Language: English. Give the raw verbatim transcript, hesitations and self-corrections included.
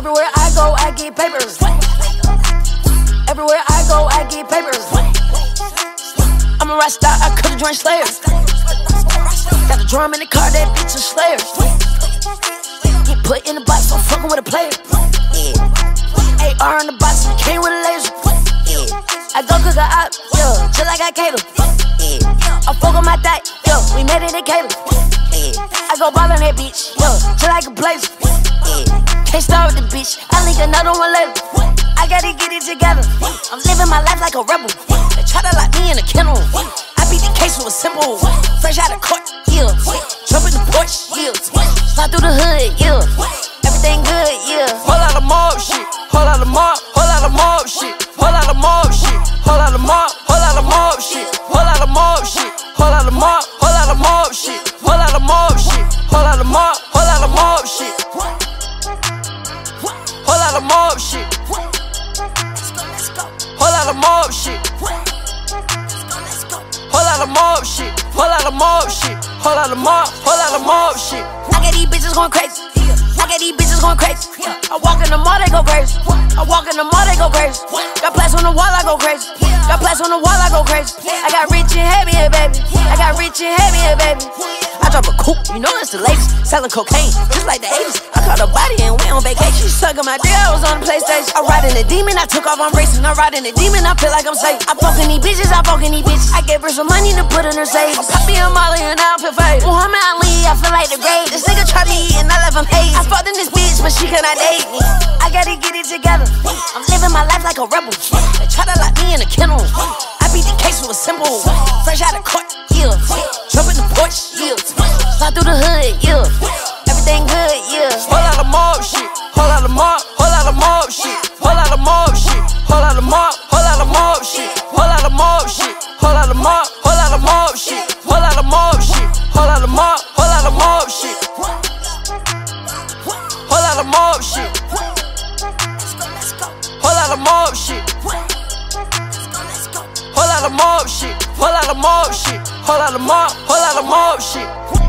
Everywhere I go, I get papers. Everywhere I go, I get papers. I'm a rock star, I could've joined Slay three r. Got a drum in the car, that bitch a Slay three r. Get put in the box, I'm fucking with a player. Yeah. A R in the box, we came with a laser. Yeah. I go cook a op, yeah, just like I cater. Yeah. I fuck on my thigh, yeah, we made it in Cater. Yeah. I go ball on that bitch, yeah, just like a blazer. Yeah. Can't start with the bitch, I link another one later. I gotta get it together. I'm living my life like a rebel. They try to lock me in a kennel. I beat the case with a simple. Fresh out of court, yeah. Jump in the Porsche, yeah. Slide through the hood, yeah. Everything good, yeah. Whole lot of mob shit. Whole lot of mob. Whole lot of mob shit. Whole lot of mob shit. Whole lot of mob. Whole lot of mob shit. Whole lot of mob shit. Whole lot of mob. Whole lot of mob shit. Whole lot of mob shit. Whole lot of mob. Whole lot of mob shit. Whole lot of mob shit. Whole lot of mob shit. Whole lot of mob shit. Whole lot of mob shit. Whole lot of mob. Whole lot of mob shit. I got these bitches going crazy. I got these bitches going crazy. I walk in the mall, they go crazy. I walk in the mall, they go crazy. Got plaques on the wall, I go crazy. Got plaques on the wall, I go crazy. I got rich and heavy here, baby. I got rich and heavy here, baby. I drop a coupe, you know it's the latest. Selling cocaine, just like the eighties. I caught a body and went on vacation. She sucking my dick, I was on the PlayStation. I ride in the demon, I took off, I'm racing. I ride in the demon, I feel like I'm safe. I fuck in these bitches, I fuck in these bitches. I gave her some money to put in her safe. Poppy and Molly and now I feel faded. Muhammad Ali, I feel like the great. This nigga tried me and I left him hazy. I fucked in this bitch, but she cannot date me. I gotta get it together. I'm living my life like a rebel. They try to lock me in a kennel. I beat the case with a simple. Fresh out of court, yeah. Jump in the Porsche, yeah. Slide through the hood, yeah. Everything good, yeah. Whole lot of mob shit. Whole lot of mob. Whole lot of mob shit. Whole lot of mob shit. Whole lot of mob. Whole lot of mob shit. Whole lot of mob shit. Whole lot of mob. Whole lot of mob shit. Whole lot of mob shit. Whole lot of mob. Whole lot of mob shit. Whole lot of mob shit. Whole lot of mob shit. Whole lot of mob shit. Whole lot of mob shit. Whole lot of mob. Whole lot of mob shit.